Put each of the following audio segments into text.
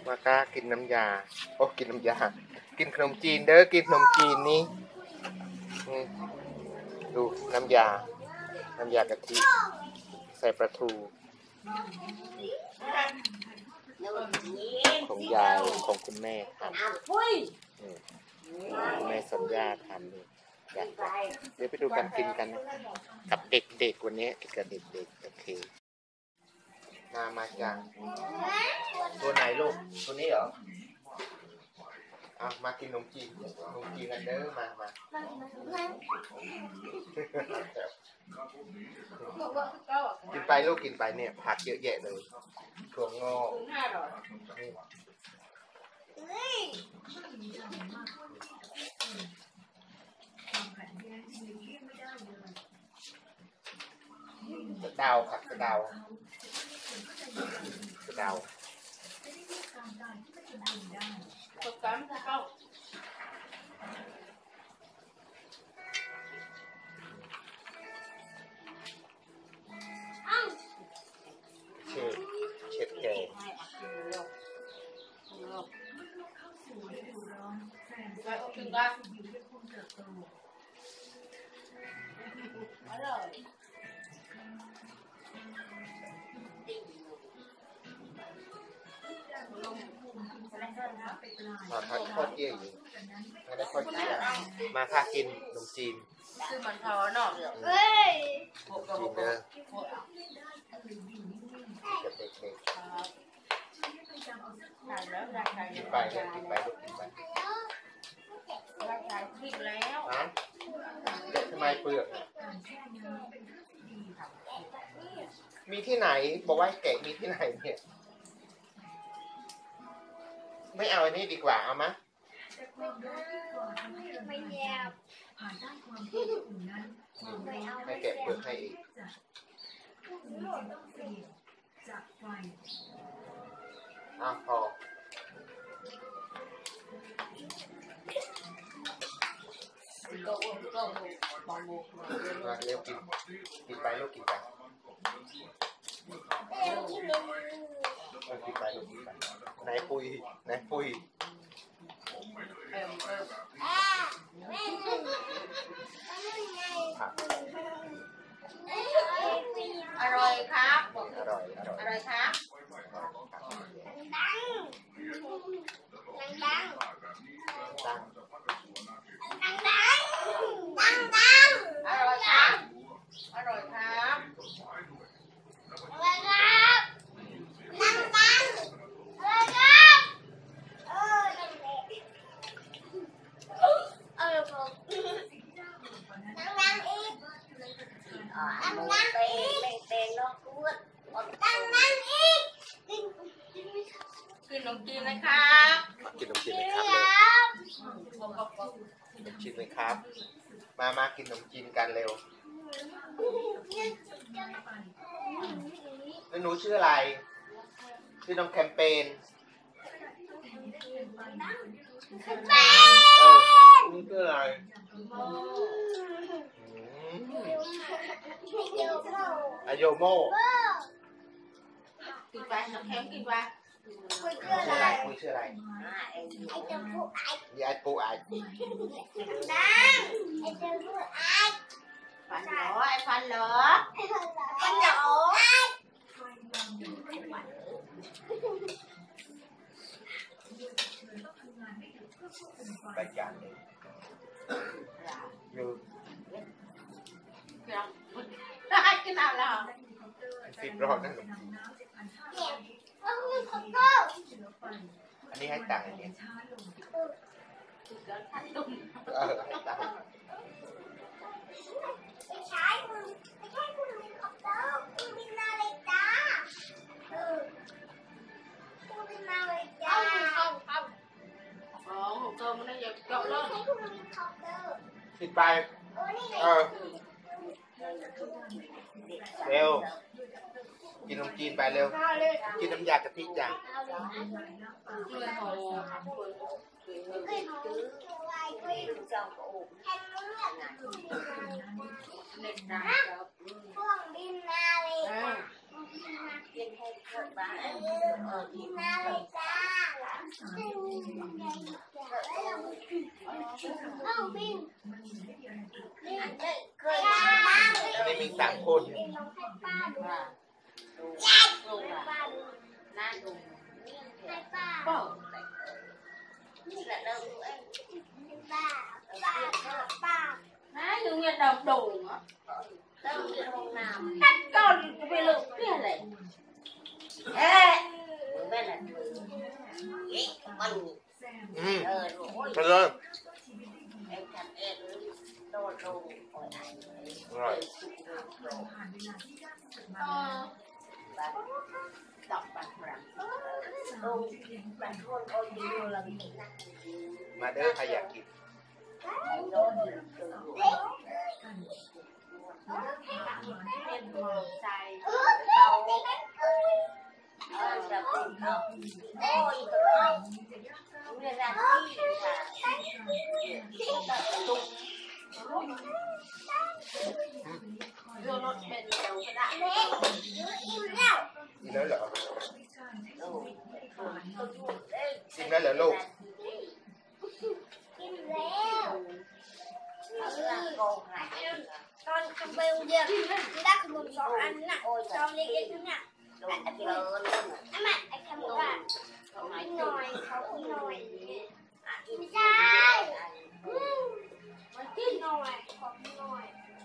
มาก้ากินน้ำยาโอ้กินน้ำยากินขนมจีนเด้อกินขนมจีนนี่ดูน้ำยากะทิใส่ปลาทูของยายของคุณแม่ทำคุณแม่สัญญาทำนี่อยากเดี๋ยวไปดูกันกินกันกับเด็กๆวันนี้กับเด็กๆโอเคมาจากตัวไหนลูกตัวนี้เหรอมากินนมจีนกันเด้อมากินไปลูกกินไปเนี่ยผักเยอะแยะเลยถั่วงอกกระเดาผักกระเดาเช็ดแกงมาพักทอดเยี่ยอยู่ไม่ได้ทอดเยี่ยมาพากินขนมจีนคือมันพอเนาะจีนเด้อกับเด็กๆกินไปเลยกินไปลูกกินไปกินแล้วเด็กทำไมเปลือกมีที่ไหนบอกว่าแกะมีที่ไหนเนี่ยไม่เอาอันนี้ดีกว่าเอามะไม่แย่ให้แกะเปลือกให้อีกพอมาเร็วกินไปลูกกินไปกินไปลูกกินไปนายปุยอร่อยครับอร่อยครับดังอร่อยครับกินขนมจีนนะครับกินขนมจีนไหมครับเลยขนมจีนไหมครับมากินขนมจีนกันเร็วแล้วหนูชื่ออะไรชื่อน้องแคมเปญนี่ชื่ออะไรอโยโมกินไปน้ำแข็งกินไปคุยชื่ออะไรยายปูไอฟันเหรอไปจานเลยอยู่กินเอาแล้วสิบรอบนั่นหรออันนี้ให้ตังค์เนี่ยให้ตังค์ไม่ใช่คุณมีคอปเตอร์คุณมีนาฬิกาคุณมีนาฬิกาของเติมมันได้เยอะเจาะเลยปิดไปเร็วกินขนมจีนไปเร็วกินน้ำยากะทิจ้ะพวกบินนาฬิกานาฬิกาเอาบินเคยไม่มี3 คนลองให้ป้าดูป้าดูหน้าดูให้ป้าก็นี่แหละเราดูเองป้าป้าน้าอยู่เงี้ยเราดูเนาะเราอยู่ห้องน้ำตัดก่อนไปเลยนี่อะไรเอ๊ะไม่ละมันไปเลยไอ้ฉันเองโดนลงโอ้ยอร่อยดอกบันพลังลงบันทวนโอ้ยดูเราไม่นะมาเด้อใครอยากกินโดนเป็นหัวใจเราจะเป็นเขาโอ้ยเวลาที่ค่ะตุ้งโยนรถเป็นเดียวก็ได้อิ่มแล้วกินแล้วเหรอกินแล้ว ตอนคำเบลเดียวได้ขนม2 อันน่ะซองเล็กๆน่ะไอ้แม่ไอ้คำว่ากินหน่อยเขากินหน่อยไม่ใช่กินหน่อยขอกินหน่อย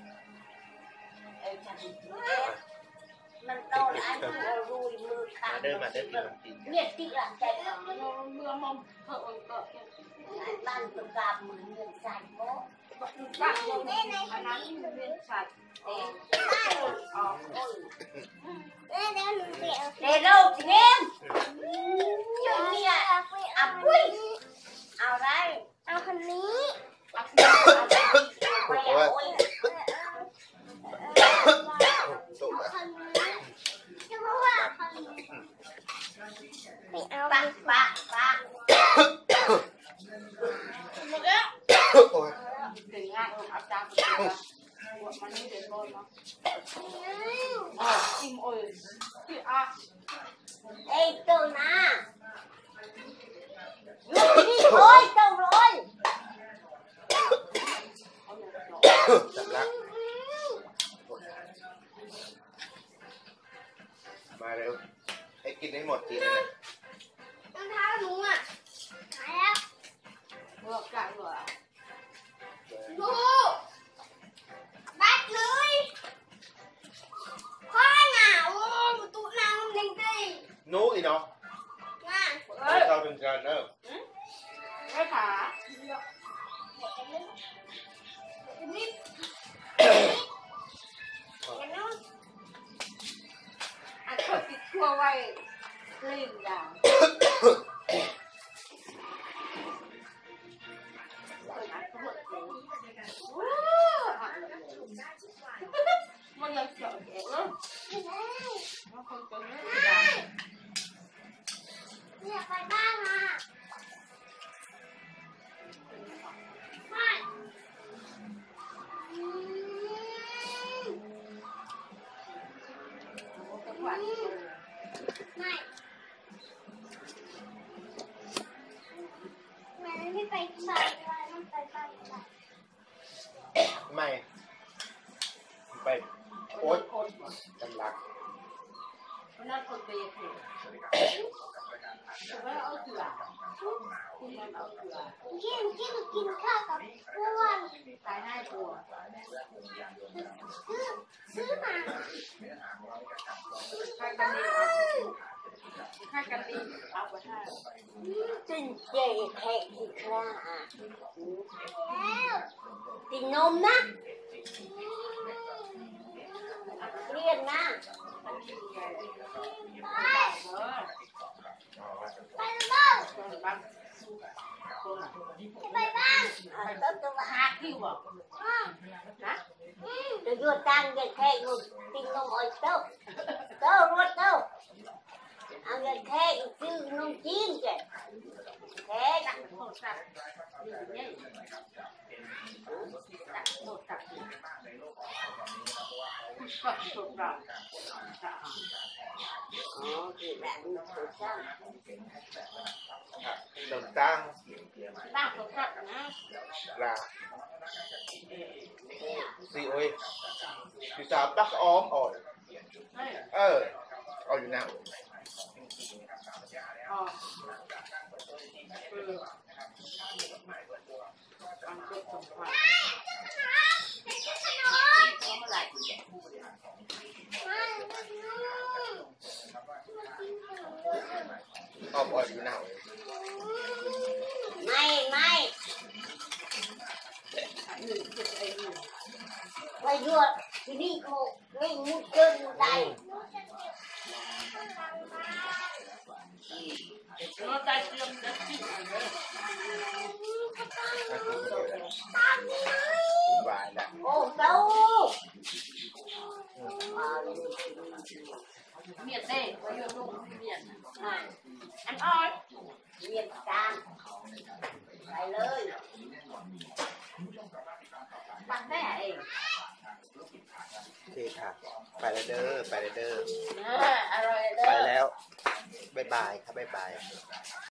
มันโตแล้วเราดูมือขามาเด้อมาเด้อกินขนมจีนกันเนี่ยติละใจเราเมื่อมองเธอก็บ้านตุกาเหมือนเงินใส่โม่บ้านเราเนี่ยอันนั้นเงินใส่เอ๊ะออกโอ้ยเดี๋ยวหนูเดี๋ยวเดี๋ยวเราเงี้ยอยู่เนี่ยอ่ะปุ้ยเอาไรเอาคันนี้เอาไปเอาโอ้ยสุกเอาอ่ะคันนี้จะเพราะว่าคันนี้ไม่เอาปะปะปะหมดแล้วโอ้ยถึงงานเอาจานไปมันไม่เดือดร้อนเนาะอิ่มโอ้ยที่อ่ะเอ้ยตัวน่ะนี่โอ้ยตัวเลยจับละมาเร็วให้กินให้หมดทีนะรองเท้าหนูอ่ะหายแล้วเลือกกันเหรอดูบัดเลยพ่อหนาวประตูน้ำเด้งดินู้อีเนาะน่ะเอ้ยเราเป็นการเนอะไม่ขานี่เห็นไหมอันเขาติดทั่วไว้กลิ่นอย่างมันยังเจาะแก่เลยมันคงจะไม่ได้อยากไปบ้านอ่ะไม่ไม่ไม่ไปบ้านไม่ไปบ้านไม่ไปโอ๊ยคนกำลังนั่นคนไปยังไงแต่ว่าเอาเกลือคุณมันเอาเกลือกินข้าวกับอ้วนตายง่ายกว่าซื้อมาให้กันดีให้กันดีเอาไปให้จริงเจ๊แค่ขี้คลาแล้วกินนมนะเรียนนะไปบ้านบ้างไปบ้านตัวหาที่วะนะจะอยู่ตั้งเด็กแค่อยู่กินนมอ่อยเต้าเต้ารถเต้าเอาเด็กแค่ซื้อนมจีนแกแค่ตักโทรศัพท์นี่ตักโทรศัพท์ก็โทรศัพท์ thì bạn sửa sang đồng tăng ba số thật nhá là gì ơi thì sao tắc óm ổi ổi nào ôm ổi nào mày bây giờ thì đi khổ lấy một cơn tay nó tay tiêm đất chịu vài là ô đâu miệt đây bây giờ luôn miệt ăn ơi miệt camไปเลยบังได้เองโอเคค่ะ ไปแล้วเด้อ ไปแล้วเด้ออร่อยเด้อไปแล้ว บ๊ายบายครับบ๊ายบาย